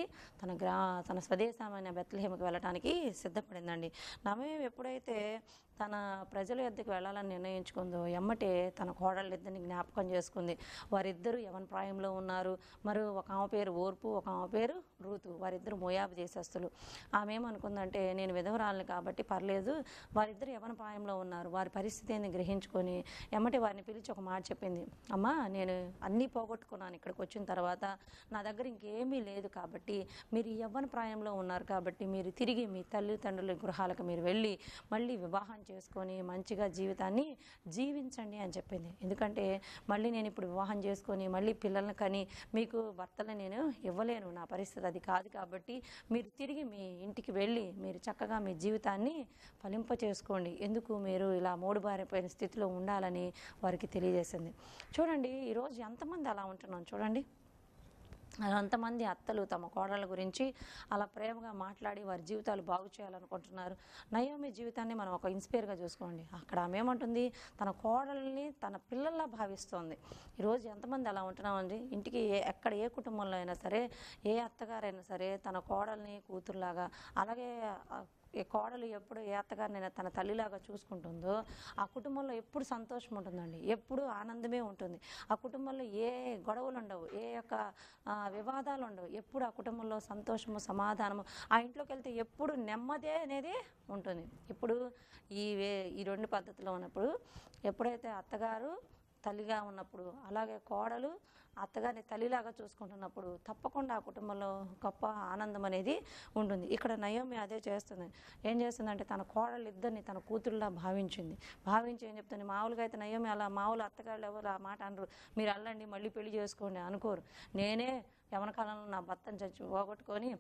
తన స్వదేశమైన బెత్లెహేముకి వెళ్ళటానికి సిద్ధపడిందండి. నయోమి ఎప్పుడైతే తన ప్రజల యొద్దకు వెళ్ళాలని నిర్ణయించుకుందో ఎమ్మటే తన కోడళ్ళిద్దరిని జ్ఞాపకం చేసుకుంది. వారిద్దరూ యవన ప్రాయంలో ఉన్నారు. మరి ఒక ఆమె పేరు ఓర్పు, ఒక ఆమె పేరు రూతు. వారిద్దరు మోయాబు దేశస్తులు. ఆమె ఏమనుకుందంటే నేను విధవరాలని కాబట్టి పర్లేదు, వారిద్దరు యవన ప్రాయంలో ఉన్నారు, వారి పరిస్థితిని గ్రహించుకొని ఎమ్మటి వారిని పిలిచి ఒక మాట చెప్పింది. అమ్మా, నేను అన్నీ పోగొట్టుకున్నాను, ఇక్కడికి వచ్చిన తర్వాత నా దగ్గర ఇంకేమీ లేదు కాబట్టి మీరు యవ్వన ప్రాయంలో ఉన్నారు కాబట్టి మీరు తిరిగి మీ తల్లిదండ్రుల గృహాలకు మీరు వెళ్ళి మళ్ళీ వివాహం చేసుకొని మంచిగా జీవితాన్ని జీవించండి అని చెప్పింది. ఎందుకంటే మళ్ళీ నేను ఇప్పుడు వివాహం చేసుకొని మళ్ళీ పిల్లల్ని కని మీకు భర్తలు నేను ఇవ్వలేను, నా పరిస్థితి అది కాదు కాబట్టి మీరు తిరిగి మీ ఇంటికి వెళ్ళి మీరు చక్కగా మీ జీవితాన్ని ఫలింప చేసుకోండి, ఎందుకు మీరు ఇలా మూడుబారిపోయిన స్థితిలో ఉండాలని వారికి తెలియజేసింది. చూడండి, ఈరోజు ఎంతమంది అలా ఉంటున్నాం చూడండి. అంతమంది అత్తలు తమ కోడళ్ళ గురించి అలా ప్రేమగా మాట్లాడి వారి జీవితాలు బాగు చేయాలనుకుంటున్నారు. నయోమి జీవితాన్ని మనం ఒక ఇన్స్పైర్గా చూసుకోండి. అక్కడ ఆమె ఏమంటుంది, తన కోడల్ని తన పిల్లల్లా భావిస్తోంది. ఈరోజు ఎంతమంది అలా ఉంటున్నామండి. ఇంటికి ఎక్కడ ఏ కుటుంబంలో అయినా సరే, ఏ అత్తగారైనా సరే తన కోడల్ని కూతురులాగా, అలాగే ఈ కోడలు ఎప్పుడు ఏ అత్తగారినైనా తన తల్లిలాగా చూసుకుంటుందో ఆ కుటుంబంలో ఎప్పుడు సంతోషం ఉంటుందండి, ఎప్పుడు ఆనందమే ఉంటుంది. ఆ కుటుంబంలో ఏ గొడవలు ఉండవు, ఏ యొక్క వివాదాలు ఉండవు. ఎప్పుడు ఆ కుటుంబంలో సంతోషము, సమాధానము, ఆ ఇంట్లోకి వెళ్తే ఎప్పుడు నెమ్మదే అనేది ఉంటుంది. ఇప్పుడు ఈ రెండు పద్ధతిలో ఉన్నప్పుడు, ఎప్పుడైతే అత్తగారు తల్లిగా ఉన్నప్పుడు, అలాగే కోడలు అత్తగారిని తల్లిలాగా చూసుకుంటున్నప్పుడు తప్పకుండా ఆ కుటుంబంలో గొప్ప ఆనందం అనేది ఉంటుంది. ఇక్కడ నయోమి అదే చేస్తుంది. ఏం చేస్తుందంటే తన కోడలు ఇద్దరిని తన కూతురులా భావించి ఏం చెప్తుంది, మామూలుగా అయితే నయోమి అలా మామూలు అత్తగారులు ఎవరు ఆ మాట అనరు, మీరు అల్లండి మళ్ళీ పెళ్లి చేసుకోండి అనుకోరు. నేనే యవన కాలంలో నా భర్తను పోగొట్టుకొని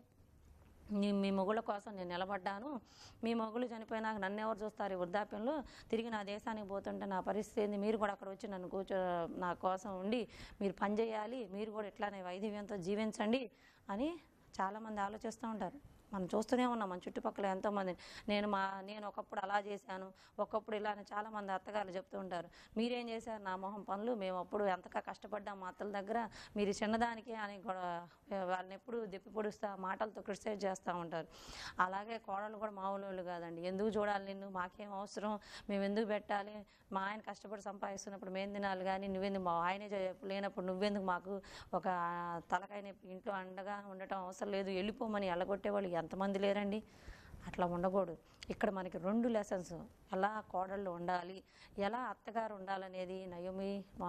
మీ మొగుళ్ళ కోసం నేను నిలబడ్డాను, మీ మొగుళ్ళు చనిపోయినాక నన్ను ఎవరు చూస్తారు, ఈ వృద్ధాప్యంలో తిరిగి నా దేశానికి పోతుంటే నా పరిస్థితి ఏంది, మీరు కూడా అక్కడ వచ్చి నన్ను నా కోసం ఉండి మీరు పనిచేయాలి, మీరు కూడా ఇట్లానే వైద్యంతో జీవించండి అని చాలామంది ఆలోచిస్తూ ఉంటారు. మనం చూస్తూనే ఉన్నాం మన చుట్టుపక్కల ఎంతోమంది. నేను ఒకప్పుడు అలా చేశాను, ఒకప్పుడు ఇలా అని చాలామంది అత్తగారు చెప్తూ ఉంటారు. మీరేం చేశారు, నా మొహం పనులు, మేము అప్పుడు ఎంతగా కష్టపడ్డాం మా అత్తల దగ్గర, మీరు చిన్నదానికే అని వాళ్ళని ఎప్పుడు దెప్పి పొడుస్తూ మాటలతో క్రిటిసైజ్ చేస్తూ ఉంటారు. అలాగే కోడలు కూడా మామూలు వాళ్ళు కాదండి. ఎందుకు చూడాలి నిన్ను, మాకేం అవసరం, మేము ఎందుకు పెట్టాలి, మా ఆయన కష్టపడి సంపాదిస్తున్నప్పుడు మేము తినాలి కానీ నువ్వెందుకు, మా ఆయనే లేనప్పుడు నువ్వెందుకు మాకు ఒక తలకాయ ఇంట్లో అండగా ఉండటం అవసరం లేదు, వెళ్ళిపోమని ఎల్లగొట్టేవాళ్ళు ఎంతమంది లేరండి. అట్లా ఉండకూడదు. ఇక్కడ మనకి 2 లెసన్స్, ఎలా కోడళ్ళు ఉండాలి, ఎలా అత్తగారు ఉండాలనేది నయోమి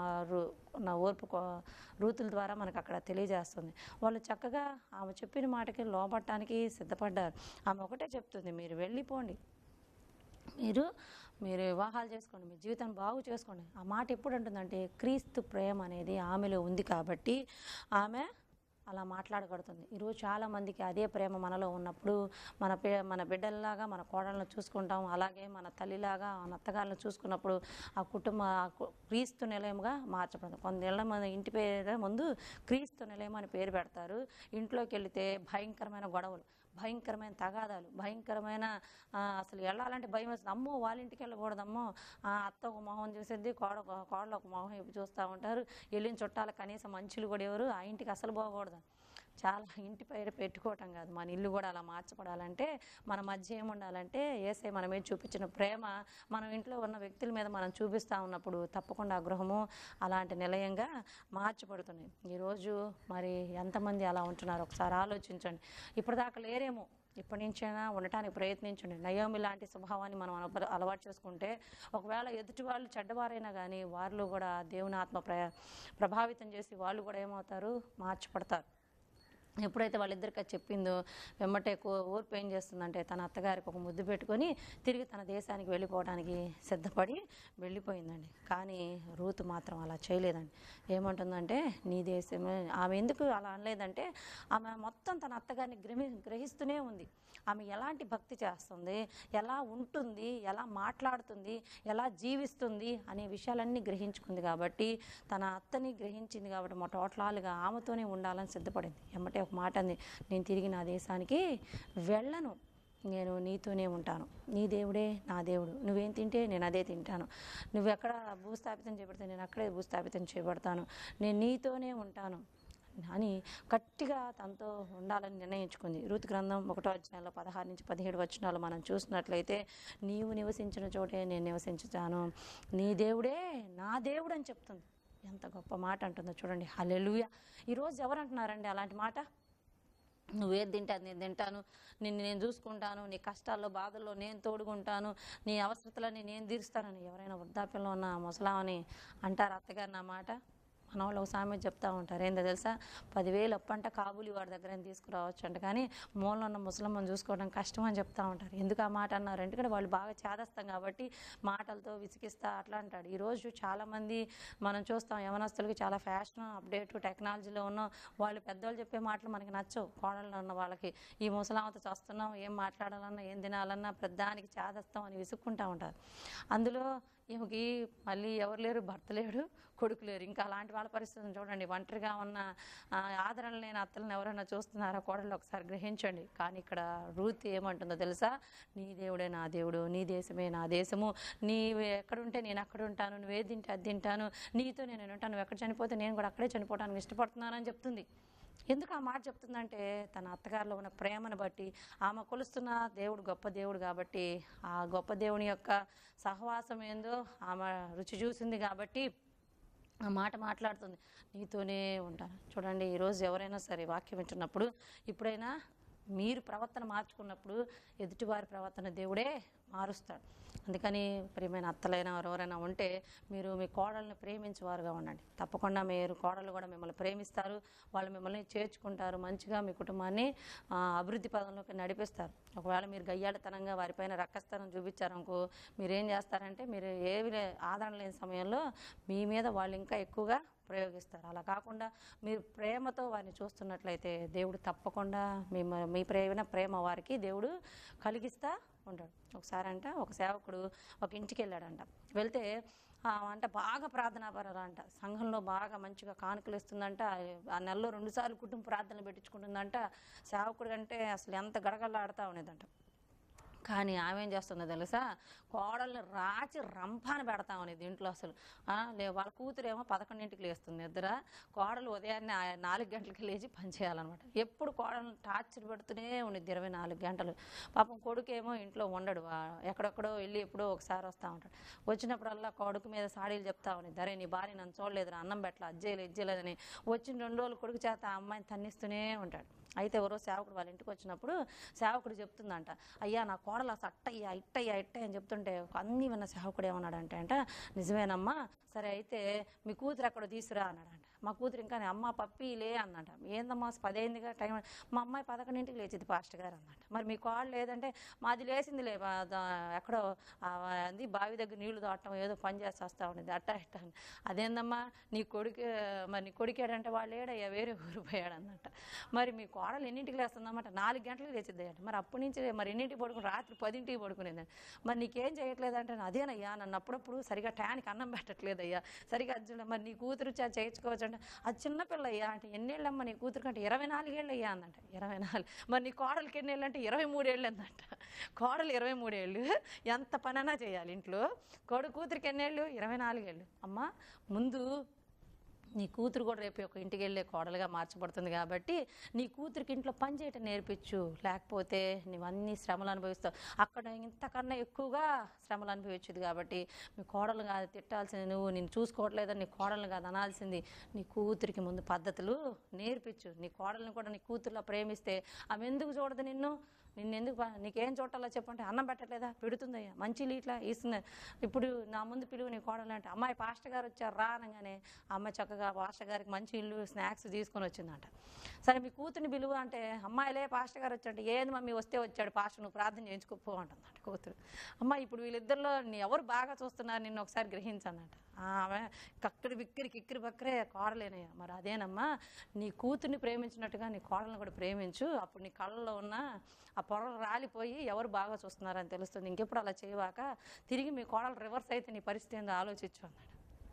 ఓర్పు రూతుల ద్వారా మనకు అక్కడ తెలియజేస్తుంది. వాళ్ళు చక్కగా ఆమె చెప్పిన మాటకి లోబట్టడానికి సిద్ధపడ్డారు. ఆమె ఒకటే చెప్తుంది, మీరు వెళ్ళిపోండి, మీరు వివాహాలు చేసుకోండి, మీ జీవితం బాగు చేసుకోండి. ఆ మాట ఎప్పుడు అంటుందంటే క్రీస్తు ప్రేమ అనేది ఆమెలో ఉంది కాబట్టి ఆమె అలా మాట్లాడగలుగుతుంది. ఈరోజు చాలామందికి అదే ప్రేమ మనలో ఉన్నప్పుడు మన బిడ్డల్లాగా మన కోడళ్ళను చూసుకుంటాం, అలాగే మన తల్లిలాగా మన అత్తగారులను చూసుకున్నప్పుడు ఆ క్రీస్తు నిలయముగా మార్చబడదు. కొందేళ్ల మన ఇంటి పేరు ముందు క్రీస్తు నిలయం అని పేరు పెడతారు. ఇంట్లోకి వెళితే భయంకరమైన గొడవలు, భయంకరమైన తగాదాలు, భయంకరమైన అసలు వెళ్ళాలంటే భయం వేస్తుంది. అమ్మో వాళ్ళ ఇంటికి వెళ్ళకూడదమ్మో, అత్త ఒక మొహం చూసేది, కోడలు ఒక మొహం ఎప్పుడు చూస్తూ ఉంటారు, వెళ్ళిన చుట్టాలు కనీసం మంచులు కూడా ఎవరు, ఆ ఇంటికి అసలు పోకూడదు. చాలా ఇంటి పేరు పెట్టుకోవటం కాదు, మన ఇల్లు కూడా అలా మార్చబడాలంటే మన మధ్య ఏముండాలంటే యేసయ్య మన మీద చూపించిన ప్రేమ మనం ఇంట్లో ఉన్న వ్యక్తుల మీద మనం చూపిస్తూ ఉన్నప్పుడు తప్పకుండా ఆ గృహము అలాంటి నిలయంగా మార్చబడుతున్నాయి. ఈరోజు మరి ఎంతమంది అలా ఉంటున్నారు ఒకసారి ఆలోచించండి. ఇప్పటిదాకా లేరేమో, ఇప్పటి నుంచైనా ఉండటానికి ప్రయత్నించండి. నయోమి లాంటి స్వభావాన్ని మనం అలవాటు చేసుకుంటే ఒకవేళ ఎదుటి వాళ్ళు చెడ్డవారైనా కానీ వారిలో కూడా దేవుని ఆత్మ ప్రభావితం చేసి వాళ్ళు కూడా ఏమవుతారు, మార్చబడతారు. ఎప్పుడైతే వాళ్ళిద్దరికి చెప్పిందో వెమ్మటే ఓర్పు ఏం చేస్తుందంటే తన అత్తగారికి ఒక ముద్దు పెట్టుకొని తిరిగి తన దేశానికి వెళ్ళిపోవడానికి సిద్ధపడి వెళ్ళిపోయిందండి. కానీ రూతు మాత్రం అలా చేయలేదండి. ఏమంటుందంటే నీ దేశమే. ఆమె ఎందుకు అలా అనలేదంటే ఆమె మొత్తం తన అత్తగారిని గ్రహిస్తూనే ఉంది. ఆమె ఎలాంటి భక్తి చేస్తుంది, ఎలా ఉంటుంది, ఎలా మాట్లాడుతుంది, ఎలా జీవిస్తుంది అనే విషయాలన్నీ గ్రహించుకుంది కాబట్టి, తన అత్తని గ్రహించింది కాబట్టి టోటల్గా ఆమెతోనే ఉండాలని సిద్ధపడింది. ఎమ్మటే ఒక మాట అంది, నేను తిరిగి నా దేశానికి వెళ్ళను, నేను నీతోనే ఉంటాను, నీ దేవుడే నా దేవుడు, నువ్వేం తింటే నేను అదే తింటాను, నువ్వు ఎక్కడ భూస్థాపితం చేయబడితే నేను అక్కడే భూస్థాపితం చేయబడతాను, నేను నీతోనే ఉంటాను, అని గట్టిగా తనతో ఉండాలని నిర్ణయించుకుంది. రూతు గ్రంథం 1:16-17 మనం చూసినట్లయితే, నీవు నివసించిన చోటే నేను నివసించుతాను, నీ దేవుడే నా దేవుడు అని చెప్తుంది. ఎంత గొప్ప మాట అంటుందో చూడండి. హల్లెలూయా. ఈరోజు ఎవరు అంటున్నారండి అలాంటి మాట? నువ్వేది తింటే అది నేను తింటాను, నిన్ను నేను చూసుకుంటాను, నీ కష్టాల్లో బాధల్లో నేను తోడుకుంటాను, నీ అవసరతలని నేను తీరుస్తానని ఎవరైనా వృద్ధాప్యంలో ఉన్న ముసలామని అంటారు అత్తగారు నా మాట? మన వాళ్ళు ఒక సామెత చెప్తూ ఉంటారు, ఏందో తెలుసా, 10,000 అప్పంట కాబూలి వాడి దగ్గర తీసుకురావచ్చు అంట, కానీ మూలలో ఉన్న ముసలమ్మని చూసుకోవడం కష్టం అని చెప్తూ ఉంటారు. ఎందుకు ఆ మాట అన్నారు? ఎందుకంటే వాళ్ళు బాగా చేదస్తాం కాబట్టి మాటలతో విసిగిస్తా అట్లా అంటాడు. ఈరోజు చాలామంది మనం చూస్తాం, యవనస్తులకి చాలా ఫ్యాషన్ అప్డేట్ టెక్నాలజీలో ఉన్న వాళ్ళు పెద్దవాళ్ళు చెప్పే మాటలు మనకి నచ్చవు. కోడళ్ళు ఉన్న వాళ్ళకి ఈ ముసలామతో చూస్తున్నాం, ఏం మాట్లాడాలన్నా ఏం తినాలన్నా ప్రధానికి చేదస్తాం అని విసుక్కుంటూ ఉంటారు. అందులో ఈమెకి మళ్ళీ ఎవరు లేరు, భర్త లేడు, కొడుకు లేరు. ఇంకా అలాంటి వాళ్ళ పరిస్థితిని చూడండి. ఒంటరిగా ఉన్న ఆదరణ లేని అత్తలను ఎవరైనా చూస్తున్నారా కోడళ్ళు? ఒకసారి గ్రహించండి. కానీ ఇక్కడ రూత్ ఏమంటుందో తెలుసా? నీ దేవుడే నా దేవుడు, నీ దేశమే నా దేశము, నీవు ఎక్కడుంటే నేను అక్కడ ఉంటాను, నువ్వేది తింటే అది తింటాను, నీతో నేను ఉంటాను, నువ్వు ఎక్కడ చనిపోతే నేను కూడా అక్కడే చనిపోవడానికి ఇష్టపడుతున్నానని చెప్తుంది. ఎందుకు ఆ మాట చెప్తుందంటే, తన అత్తగారిలో ఉన్న ప్రేమను బట్టి, ఆమె కొలుస్తున్న దేవుడు గొప్ప దేవుడు కాబట్టి, ఆ గొప్ప దేవుని యొక్క సహవాసం ఏందో ఆమె రుచి చూసింది కాబట్టి ఆ మాట మాట్లాడుతుంది, నీతోనే ఉంటాను. చూడండి, ఈరోజు ఎవరైనా సరే వాక్యం వింటున్నప్పుడు, ఇప్పుడైనా మీరు ప్రవర్తన మార్చుకున్నప్పుడు ఎదుటివారి ప్రవర్తన దేవుడే మారుస్తాడు. అందుకని ప్రియమైన అత్తలైనా ఎవరైనా ఉంటే మీరు మీ కోడల్ని ప్రేమించేవారుగా ఉండండి. తప్పకుండా మీరు కోడళ్ళు కూడా మిమ్మల్ని ప్రేమిస్తారు, వాళ్ళు మిమ్మల్ని చేర్చుకుంటారు, మంచిగా మీ కుటుంబాన్ని అభివృద్ధి పదంలోకి నడిపిస్తారు. ఒకవేళ మీరు గయ్యాళతనంగా వారిపైన రక్కస్థనం చూపించారనుకో, మీరేం చేస్తారంటే, మీరు ఏవి ఆదరణ లేని సమయంలో మీ మీద వాళ్ళు ఇంకా ఎక్కువగా ప్రయోగిస్తారు. అలా కాకుండా మీరు ప్రేమతో వారిని చూస్తున్నట్లయితే దేవుడు తప్పకుండా మీ ప్రేమ వారికి దేవుడు కలిగిస్తూ ఉంటాడు. ఒకసారి ఒక సేవకుడు ఒక ఇంటికి వెళ్ళాడంట. వెళ్తే అంటే బాగా ప్రార్థనాపరాలంట, సంఘంలో బాగా మంచిగా కానుకలు ఇస్తుందంట, ఆ నెలలో 2 సార్లు కుటుంబ ప్రార్థనలు పెట్టించుకుంటుందంట. సేవకుడు అంటే అసలు ఎంత గడగడలాడుతూ ఉండేదంట. కానీ ఆమె ఏం చేస్తుందో తెలుసా, కోడల్ని రాచి రంపాన్ని పెడతా ఉన్నది ఇంట్లో. అసలు వాళ్ళ కూతురేమో 11ంటికి లేస్తుంది నిద్ర, కోడలు ఉదయాన్నే 4 గంటలకి లేచి పనిచేయాలన్నమాట. ఎప్పుడు కోడల్ని టార్చర్ పెడుతూనే ఉండిద్ది 24 గంటలు. పాపం కొడుకేమో ఇంట్లో ఉండడు, ఎక్కడెక్కడో వెళ్ళి ఎప్పుడో ఒకసారి వస్తూ ఉంటాడు. వచ్చినప్పుడల్లా కొడుకు మీద సాడీలు చెప్తా ఉన్నది, అరే నీ భార్య నన్ను చూడలేదురా, అన్నం పెట్టలే, అజ్జేయలేదని. వచ్చిన 2 రోజులు కొడుకు చేత ఆ అమ్మాయిని తన్నిస్తూనే ఉంటాడు. అయితే ఎవరో సేవకుడు వాళ్ళ ఇంటికి వచ్చినప్పుడు సేవకుడు చెప్తుందంట, అయ్యా నా కోడలు అసలు అట్టయ్యా ఇట్టయ్యా ఇట్టయ్య అని చెప్తుంటే అన్నీ విన్న సేవకుడు ఏమన్నాడంటే, నిజమేనమ్మా, సరే అయితే మీ కూతురు ఎక్కడో తీసుకురా అన్నాడంట. మా కూతురు ఇంకా అమ్మ పప్పీలే అన్నట. ఏందమ్మా 10 అయిందిగా టైం, మా అమ్మాయి 11ంటికి లేచింది పాస్టర్ గారు అన్నమాట. మరి మీ కాళ్ళు లేదంటే, మాది లేచిందిలే, ఎక్కడో అది బావి దగ్గర నీళ్లు దాటం ఏదో పని చేసి వస్తూ ఉండేది అట్టా ఇట్టా. అదేందమ్మా నీ కొడుకు, మరి నీ కొడుకేడంటే వాళ్ళు ఏడయ్యా వేరే ఊరు పోయాడు అన్నట్ట. మరి మీ కోడలు ఎన్నింటికి లేస్తుందన్నమాట? 4 గంటలకు లేచిద్ది అంట. మరి అప్పటి నుంచి మరి ఎన్నింటికి పడుకుని, రాత్రి 10ంటికి పడుకునేదండి. మరి నీకేం చేయట్లేదంటే, అదేనయ్యా నన్ను అప్పుడప్పుడు సరిగా టయానికి అన్నం పెట్టట్లేదయ్యా, సరిగా అర్జున, మరి నీ కూతురు చేయించుకోవచ్చు అంటే, అది చిన్నపిల్ల అయ్యా అంటే, ఎన్నేళ్ళమ్మా నీ కూతురు కంటే? 24 ఏళ్ళు అయ్యా అందంట. 24. మరి నీ కోడలికి ఎన్నేళ్ళు అంటే 23 ఏళ్ళు అందంట. కోడలు 23 ఏళ్ళు, ఎంత పనైనా చేయాలి ఇంట్లో. కూతురికి ఎన్నేళ్ళు? 24 ఏళ్ళు. అమ్మ ముందు నీ కూతురు కూడా రేపు ఒక ఇంటికి వెళ్ళే కోడలుగా మార్చబడుతుంది కాబట్టి నీ కూతురికి ఇంట్లో పని చేయటం నేర్పించు, లేకపోతే నువ్వన్నీ శ్రమలు అనుభవిస్తావు. అక్కడ ఇంతకన్నా ఎక్కువగా శ్రమలు అనుభవించదు. కాబట్టి మీ కోడలు కాదు తిట్టాల్సింది, నువ్వు నిన్ను చూసుకోవట్లేదని నీ కోడలు కాదు అనాల్సింది, నీ కూతురికి ముందు పద్ధతులు నేర్పించు. నీ కోడల్ని కూడా నీ కూతురులా ప్రేమిస్తే ఆమె ఎందుకు చూడదు నిన్నెందుకు, నీకేం చూడాలో చెప్పంటే, అన్నం పెట్టట్లేదా? పెడుతుందయ్యా, మంచి ఇట్లా ఇస్తుంది. ఇప్పుడు నా ముందు పిలువు నీ కోడలు అంటే, అమ్మాయి పాస్టర్ గారు వచ్చారు రా అనగానే అమ్మాయి చక్కగా పాస్టర్ గారికి మంచి ఇల్లు స్నాక్స్ తీసుకొని వచ్చిందంట. సరే మీ కూతుర్ని పిలువు అంటే, అమ్మాయిలే పాస్టర్ గారు వచ్చాడు. ఏంది మమ్మీ వస్తే వచ్చాడు పాస్టర్, నువ్వు ప్రార్థన చేయించుకోపో అంటుందంట కూతురు. అమ్మ ఇప్పుడు వీళ్ళిద్దరిలో ఎవరు బాగా చూస్తున్నారు నిన్ను ఒకసారి గ్రహించన్నట. ఆమె కక్కడి బిక్కిరి కిక్కిరి బక్కరే కోడలేనయ్యా. మరి అదేనమ్మా, నీ కూతుర్ని ప్రేమించినట్టుగా నీ కోడలను కూడా ప్రేమించు, అప్పుడు నీ కళ్ళలో ఉన్న ఆ పొరలు రాలిపోయి ఎవరు బాగా చూస్తున్నారని తెలుస్తుంది. ఇంకెప్పుడు అలా చేయవాక తిరిగి మీ కోడలు రివర్స్ అయితే నీ పరిస్థితి ఏందో ఆలోచించు అన్నాడు.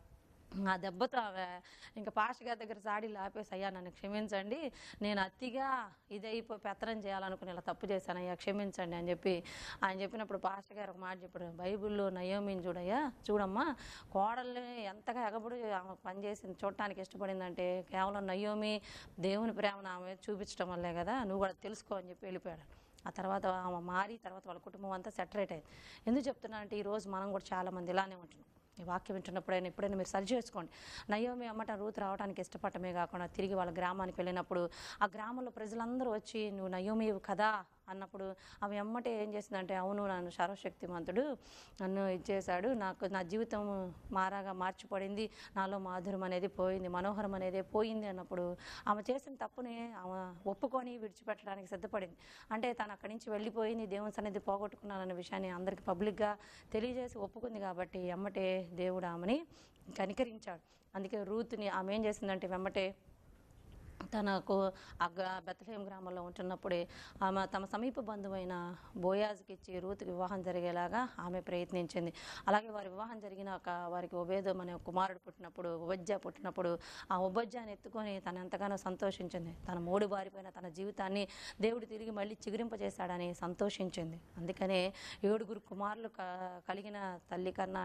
ఆ దెబ్బతో ఆమె ఇంకా పాస్టర్ గారి దగ్గర సాడీలు ఆపేసి, అయ్యా నన్ను క్షమించండి, నేను అతిగా ఇదైపోయి పెత్తనం చేయాలనుకుని ఇలా తప్పు చేశాను అయ్యా క్షమించండి అని చెప్పి ఆయన చెప్పినప్పుడు పాస్టర్ గారు ఒక మాట చెప్పాడు, బైబిల్లో నయోమిని చూడమ్మా, కోడల్ని ఎంతగా ఎగబడి ఆమె పనిచేసింది, చూడటానికి ఇష్టపడిందంటే కేవలం నయోమి దేవుని ప్రేమను ఆమె చూపించడం వల్లే కదా, నువ్వు కూడా తెలుసుకో అని చెప్పి వెళ్ళిపోయాడు. ఆ తర్వాత ఆమె మారి తర్వాత వాళ్ళ కుటుంబం అంతా సెటరేట్ అయింది. ఎందుకు చెప్తున్నానంటే ఈరోజు మనం కూడా చాలామంది ఇలానే ఉంటున్నాం. ఈ వాక్యం ఎప్పుడైనా మీరు సరి చేసుకోండి. నయోమి అమ్మట రూతు రావడానికి ఇష్టపడటమే కాకుండా తిరిగి వాళ్ళ గ్రామానికి వెళ్ళినప్పుడు ఆ గ్రామంలో ప్రజలందరూ వచ్చి నువ్వు నయోమివి కదా అన్నప్పుడు ఆమె అమ్మటే ఏం చేసిందంటే, అవును నన్ను సర్వశక్తిమంతుడు నన్ను ఇచ్చేశాడు, నా జీవితం మార్చిపడింది, నాలో మాధుర్యం అనేది పోయింది, మనోహరం అనేది పోయింది అన్నప్పుడు ఆమె చేసిన తప్పుని ఆమె ఒప్పుకొని విడిచిపెట్టడానికి సిద్ధపడింది. అంటే తను అక్కడి నుంచి వెళ్ళిపోయింది, దేవుని సన్నిధి పోగొట్టుకున్నానన్న విషయాన్ని అందరికీ పబ్లిక్గా తెలియజేసి ఒప్పుకుంది. కాబట్టి ఎమ్మటే దేవుడు ఆమెని కనికరించాడు. అందుకే రూతుని ఆమె ఏం చేసిందంటే వెమ్మటే తనకు బెత్లెహేం గ్రామంలో ఉంటున్నప్పుడే ఆమె తమ సమీప బంధువైన బోయాజ్కి ఇచ్చి రూతుకి వివాహం జరిగేలాగా ఆమె ప్రయత్నించింది. అలాగే వారి వివాహం జరిగినాక వారికి ఒబేదం అనే కుమారుడు పుట్టినప్పుడు ఆ ఒబజ్జాన్ని ఎత్తుకొని తను ఎంతగానో సంతోషించింది. తన మూడు బారిపోయిన తన జీవితాన్ని దేవుడు తిరిగి మళ్ళీ చిగురింపజేశాడని సంతోషించింది. అందుకనే 7 కుమారులు కలిగిన తల్లి కన్నా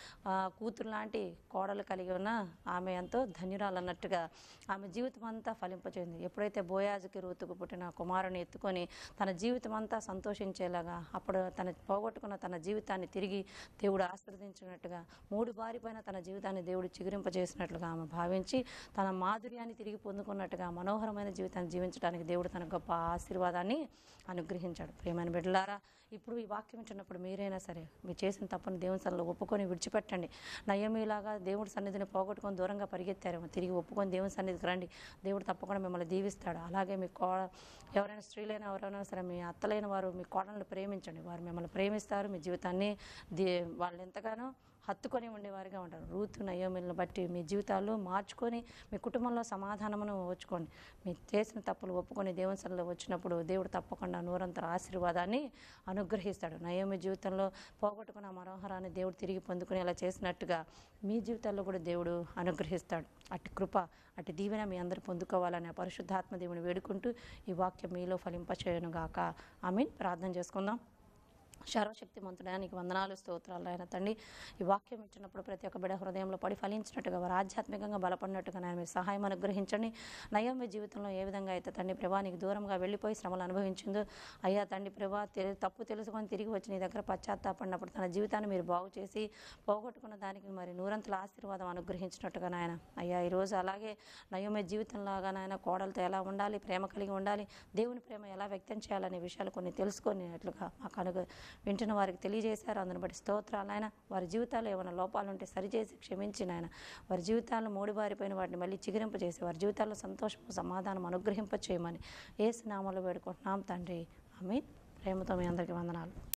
కూతురు లాంటి కోడలు కలిగి ఉన్న ఆమె ఎంతో ధన్యురాలు అన్నట్టుగా ఆమె జీవితం అంతా ఫలింపచేయండి. ఎప్పుడైతే బోయాజుకి రూతుకు పుట్టిన కుమారుని ఎత్తుకొని తన జీవితం అంతా సంతోషించేలాగా, అప్పుడు తన పోగొట్టుకున్న తన జీవితాన్ని తిరిగి దేవుడు ఆశీర్వదించినట్టుగా, 3 బారిపోయిన తన జీవితాన్ని దేవుడు చిగురింపజేసినట్లుగా ఆమె భావించి తన మాధుర్యాన్ని తిరిగి పొందుకున్నట్టుగా మనోహరమైన జీవితాన్ని జీవించడానికి దేవుడు తన గొప్ప ఆశీర్వాదాన్ని అనుగ్రహించాడు. ప్రియమైన బిడ్డలారా, ఇప్పుడు ఈ వాక్యం వింటున్నప్పుడు మీరైనా సరే మీరు చేసిన తప్పును దేవుని సన్నిధిలో ఒప్పుకొని విడిచిపెట్టండి. నయోమిలాగా దేవుడి సన్నిధిని పోగొట్టుకొని దూరంగా పరిగెత్తారేమో, తిరిగి ఒప్పుకొని దేవుని సన్నిధికి రండి. దేవుడు తప్పకుండా మిమ్మల్ని దీవిస్తాడు. అలాగే మీ ఎవరైనా స్త్రీలైనా ఎవరైనా సరే మీ అత్తలైన వారు మీ కోడలను ప్రేమించండి. వారు మిమ్మల్ని ప్రేమిస్తారు. మీ జీవితాన్ని వాళ్ళు ఎంతగానో హత్తుకొని ఉండేవారిగా ఉంటారు. రూతు నయోమిలను బట్టి మీ జీవితాలు మార్చుకొని మీ కుటుంబంలో సమాధానమును వచ్చుకోండి. మీ చేసిన తప్పులు ఒప్పుకొని దేవుని సన్నిధిలో వచ్చినప్పుడు దేవుడు తప్పకుండా నూరంతర ఆశీర్వాదాన్ని అనుగ్రహిస్తాడు. నయోమి జీవితంలో పోగొట్టుకున్న మనోహరాన్ని దేవుడు తిరిగి పొందుకునేలా చేసినట్టుగా మీ జీవితాల్లో కూడా దేవుడు అనుగ్రహిస్తాడు. అటు కృప అటు దీవెన మీ అందరూ పొందుకోవాలని పరిశుద్ధాత్మ దేవుని వేడుకుంటూ ఈ వాక్యం మీలో ఫలింపచేయనుగాక. ఆమేన్. ప్రార్థన చేసుకుందాం. సర్వశక్తిమంతుడా నీకు వందనాలు స్తోత్రాలు ఆయన తండ్రి. ఈ వాక్యం ఇచ్చినప్పుడు ప్రతి ఒక్క బిడ్డ హృదయంలో పడి ఫలించినట్టుగా వారు ఆధ్యాత్మికంగా బలపడినట్టుగా నేను మీ సహాయం అనుగ్రహించండి. నయోమి జీవితంలో ఏ విధంగా అయితే తండ్రి ప్రభా నీకు దూరంగా వెళ్ళిపోయి శ్రమలు అనుభవించిందో అయ్యా తండ్రి ప్రభా తప్పు తెలుసుకొని తిరిగి వచ్చి నీ దగ్గర పశ్చాత్తాపడినప్పుడు తన జీవితాన్ని మీరు బాగు చేసి పోగొట్టుకున్న దానికి మరి నూరంతల ఆశీర్వాదం అనుగ్రహించినట్టుగా నాయన అయ్యా ఈరోజు అలాగే నయోమి జీవితంలాగా నాయన కోడలతో ఎలా ఉండాలి, ప్రేమ కలిగి ఉండాలి, దేవుని ప్రేమ ఎలా వ్యక్తం చేయాలనే విషయాలు కొన్ని తెలుసుకునేట్లుగా మాకు వింటున్న వారికి తెలియజేశారు. అందుని బట్టి స్తోత్రాలు ఆయన. వారి జీవితాల్లో ఏమైనా లోపాలు ఉంటే సరిచేసి క్షమించి నాయన వారి జీవితాల్లో మూడిబారిపోయిన వాటిని మళ్ళీ చిగురింపజేసి వారి జీవితాల్లో సంతోషం సమాధానం అనుగ్రహింప చేయమని యేసు నామములో వేడుకుంటున్నాం తండ్రి. ఆమేన్. ప్రేమతో మీ అందరికీ వందనాలు.